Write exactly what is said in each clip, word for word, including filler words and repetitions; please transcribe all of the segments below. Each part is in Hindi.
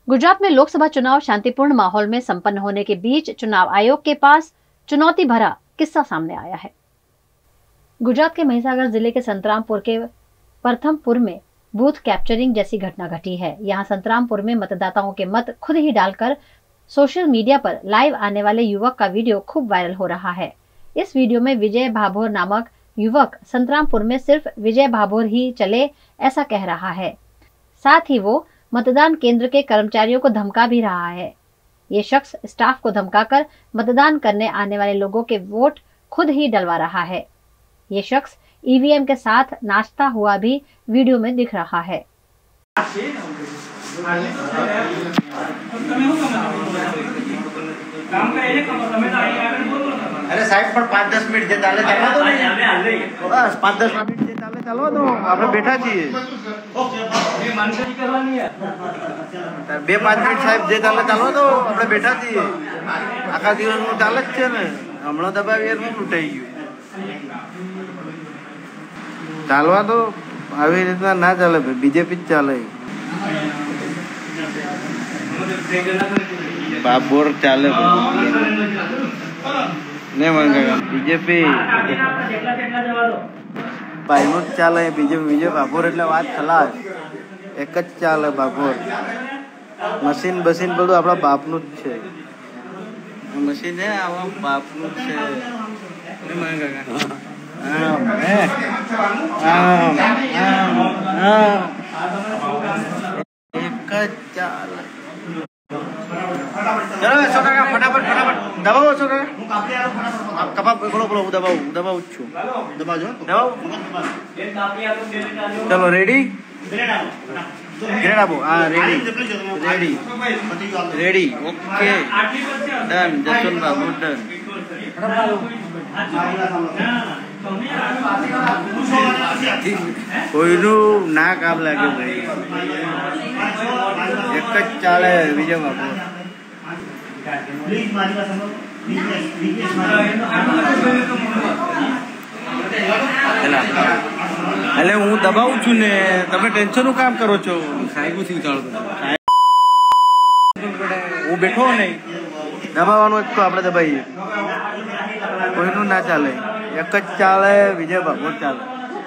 गुजरात में लोकसभा चुनाव शांतिपूर्ण माहौल में संपन्न होने के बीच चुनाव आयोग के पास चुनौती भरा किस्सा सामने आया है। गुजरात के महिसागर जिले के संतरामपुर के प्रथमपुर में बूथ कैप्चरिंग जैसी घटना घटी है। यहाँ संतरामपुर में मतदाताओं के मत खुद ही डालकर सोशल मीडिया पर लाइव आने वाले युवक का वीडियो खूब वायरल हो रहा है। इस वीडियो में विजय भाभोर नामक युवक संतरामपुर में सिर्फ विजय भाभोर ही चले ऐसा कह रहा है। साथ ही वो मतदान केंद्र के कर्मचारियों को धमका भी रहा है। ये शख्स स्टाफ को धमकाकर मतदान करने आने वाले लोगों के वोट खुद ही डलवा रहा है। ये शख्स ईवीएम के साथ नाचता हुआ भी वीडियो में दिख रहा है। अरे साहब पर पाँच दस मिनट जे चाले चालवा दो बस पाँच दस मिनट जे चाले चालवा दो આપણે બેઠા છીએ એ માનસી કરવાની છે બે પાંચ મિનિટ સાહેબ જે ચાલે ચાલવા દો આપણે બેઠા છીએ આખા દિવસનું ચાલે જ છે ને હમણાં દબાવી એનું લૂંટાઈ ગયું ચાલવા દો આવી રીતના ના ચાલે બીજેપી જ ચાલે બાબોર ચાલે नहीं मांगेगा बीजेपी भाईनो चाले बीजेपी विजय भाभोर એટલે વાત ખલાસ એક જ ચાલે ભાભોર મશીન બસીન બધું આપણા બાપનું જ છે મશીન હે આવા બાપનું જ છે નહીં માંગેगा આમ હે આમ આમ આમ એક જ ચાલે चलो छोटा का फटाफट फटाफट दबाओ छोटा आप कबाब बोलो बोलो दबाओ दबाओ छु दबाओ जो दबाओ चलो रेडी ग्रेड आबो हां ready ready ready okay done जसन बाबू डन कोईनु ना काम लागे भाई एक ज चाले विजय बाबू એટલે હું દબાવું છું ને તમે ટેન્શન નું કામ કરો છો સાહેબ થી ચાલો હું બેઠો નહીં દબાવવાનું જ તો આપણે દબાઈએ કોઈનું ના ચાલે એક જ ચાલે વિજય ભાભોર ચાલે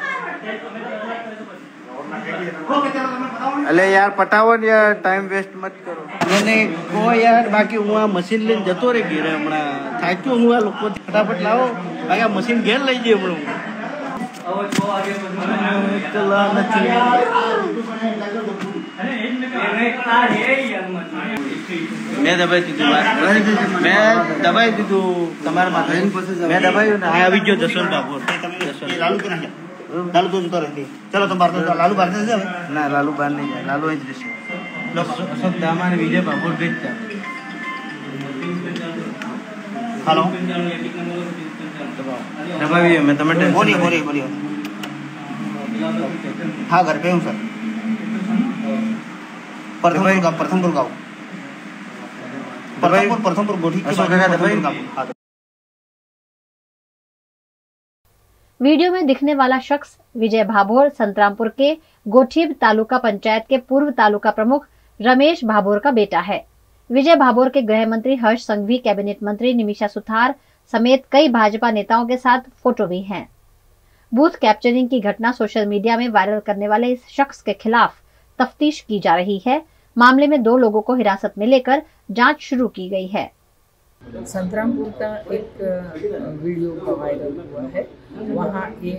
अले यार पटाવો ને यार टाइम वेस्ट मत करो मैंने को यार बाकी હું આ મશીન લઈને જતો રે ઘરે હમણાં થાક્યો હું આ લોકો ફટાફટ લાવો બાકી આ મશીન ઘેર લઈ જઈએ હમણાં હવે જો આગે ચલા નથી मैं दबाई દીધું मैं दबाई દીધું તમારા માથે मैं દબાયું ને આ આવી ગયો જસવંત ભાભોર લાલુ કે ના लालू तो तो रहती चलो तुम बाहर तो लालू बाहर से जाओ ना लालू बाहर नहीं जाए लालू इधर से लोग सब दामान विजय भाभोर बेचता हेलो दबाइए मैं टमाटर बोलिए बोलिए बोलिए हाँ घर पे हूँ सर प्रथमपुर गाँव प्रथमपुर गाँव प्रथमपुर प्रथमपुर गोठी के बाद वीडियो में दिखने वाला शख्स विजय भाभोर संतरामपुर के गोठीब तालुका पंचायत के पूर्व तालुका प्रमुख रमेश भाभोर का बेटा है। विजय भाभोर के गृह मंत्री हर्ष संघवी, कैबिनेट मंत्री निमिषा सुथार समेत कई भाजपा नेताओं के साथ फोटो भी हैं। बूथ कैप्चरिंग की घटना सोशल मीडिया में वायरल करने वाले इस शख्स के खिलाफ तफ्तीश की जा रही है। मामले में दो लोगों को हिरासत में लेकर जांच शुरू की गई है। संतरामपुर का एक वीडियो का वायरल हुआ है। वहाँ ये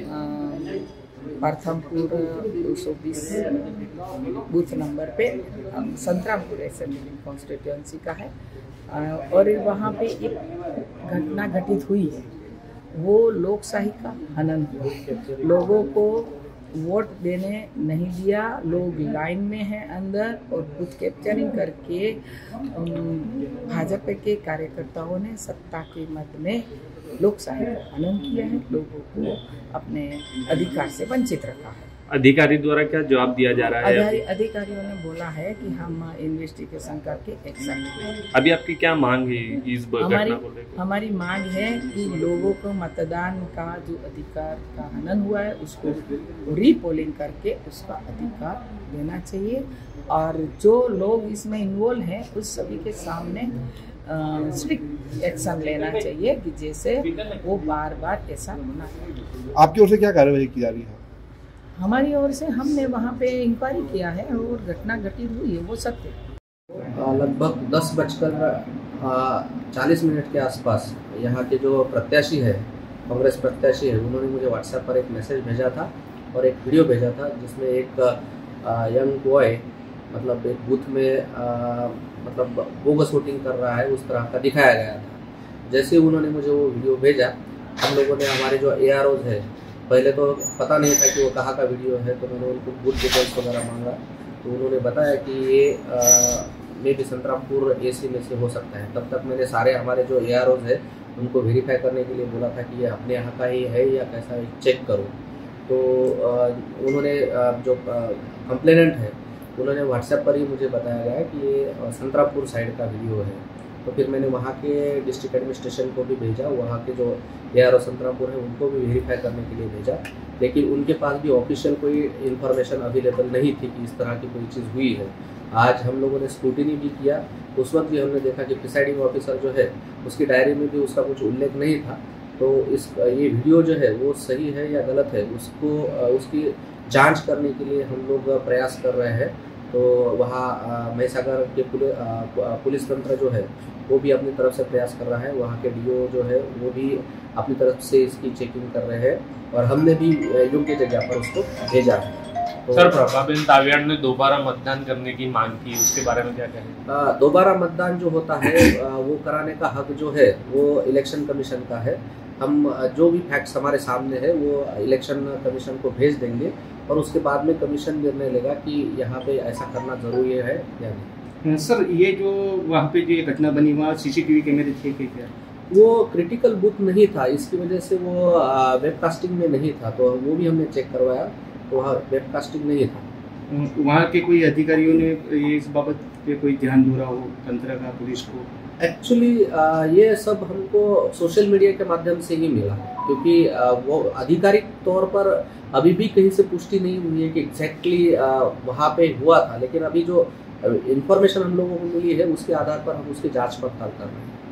प्रथमपुर दो सौ बीस बूथ नंबर पे संतरामपुर असेंबली कॉन्स्टिट्यूंसी का है और वहाँ पे एक घटना घटित हुई है। वो लोकशाही का हनन हुआ, लोगों को वोट देने नहीं दिया, लोग लाइन में हैं अंदर और बूथ कैप्चरिंग करके भाजपा के कार्यकर्ताओं ने सत्ता के मत में लोकशाही का हनन किया है, लोगों को अपने अधिकार से वंचित रखा है। अधिकारी द्वारा क्या जवाब दिया जा रहा है? अधिकारियों ने बोला है कि हम इन्वेस्टिगेशन करके एक्शन लेंगे। अभी आपकी क्या मांग है इस हमारी हमारी मांग है कि लोगों को मतदान का जो अधिकार का हनन हुआ है उसको रीपोलिंग करके उसका अधिकार देना चाहिए और जो लोग इसमें इन्वॉल्व हैं उस सभी के सामने स्ट्रिक्ट एक्शन लेना चाहिए कि जैसे वो बार बार ऐसा ना हो। आपकी ओर से क्या कार्रवाई की जा रही है? हमारी ओर से हमने वहाँ पे इंक्वायरी किया है और घटना घटित हुई है वो सत्य है। लगभग दस बजकर चालीस मिनट के आसपास यहाँ के जो प्रत्याशी है, कांग्रेस प्रत्याशी है, उन्होंने मुझे व्हाट्सएप पर एक मैसेज भेजा था और एक वीडियो भेजा था जिसमें एक यंग बॉय मतलब एक बूथ में आ, मतलब बोगस वोटिंग कर रहा है उस तरह का दिखाया गया था। जैसे उन्होंने मुझे वो वीडियो भेजा, हम लोगों ने हमारे जो ए आर ओज है, पहले तो पता नहीं था कि वो कहाँ का वीडियो है, तो मैंने उनको बूथ डिटेल्स वगैरह मांगा तो उन्होंने बताया कि ये मे भी संतरामपुर ए सी में से हो सकता है। तब तक मैंने सारे हमारे जो ए आर ओज है उनको वेरीफाई करने के लिए बोला था कि ये अपने यहाँ का ही है या कैसा है चेक करो। तो उन्होंने जो कंप्लेनेंट है उन्होंने व्हाट्सएप पर ही मुझे बताया गया कि ये संतरामपुर साइड का वीडियो है। तो फिर मैंने वहाँ के डिस्ट्रिक्ट एडमिनिस्ट्रेशन को भी भेजा, वहाँ के जो ए आर ओ संतरामपुर है उनको भी वेरीफाई करने के लिए भेजा, लेकिन उनके पास भी ऑफिशियल कोई इन्फॉर्मेशन अवेलेबल नहीं थी कि इस तरह की कोई चीज़ हुई है। आज हम लोगों ने स्क्रूटिनी भी किया, उस वक्त भी हमने देखा कि प्रिसाइडिंग ऑफिसर जो है उसकी डायरी में भी उसका कुछ उल्लेख नहीं था। तो इस ये वीडियो जो है वो सही है या गलत है उसको उसकी जांच करने के लिए हम लोग प्रयास कर रहे हैं। तो वहाँ महिसागर के पुलिस तंत्र जो है वो भी अपनी तरफ से प्रयास कर रहा है, वहाँ के डी ओ जो है वो भी अपनी तरफ से इसकी चेकिंग कर रहे हैं और हमने भी योग्य जगह पर उसको भेजा है। तो सर, प्रभाबेन तावियाड़ ने दोबारा मतदान करने की मांग की, उसके बारे में क्या कहें? दोबारा मतदान जो होता है वो कराने का हक जो है वो इलेक्शन कमीशन का है। हम जो भी फैक्ट्स हमारे सामने है वो इलेक्शन कमीशन को भेज देंगे और उसके बाद में कमीशन निर्णय लेगा कि यहाँ पे ऐसा करना जरूरी है या नहीं। सर, ये जो वहाँ पे जो ये घटना बनी वहाँ सीसीटीवी कैमरे थे क्या? वो क्रिटिकल बूथ नहीं था, इसकी वजह से वो वेबकास्टिंग में नहीं था, तो वो भी हमने चेक करवाया तो वहाँ वेबकास्टिंग नहीं था। वहाँ के कोई अधिकारियों ने ये इस बाबत पे कोई ध्यान दे रहा हो तंत्र का, पुलिस को? एक्चुअली ये सब हमको सोशल मीडिया के माध्यम से ही मिला, क्योंकि वो आधिकारिक तौर पर अभी भी कहीं से पुष्टि नहीं हुई है कि एग्जैक्टली वहाँ पे हुआ था, लेकिन अभी जो इन्फॉर्मेशन हम लोगों को मिली है उसके आधार पर हम उसकी जांच पड़ताल कर रहे हैं।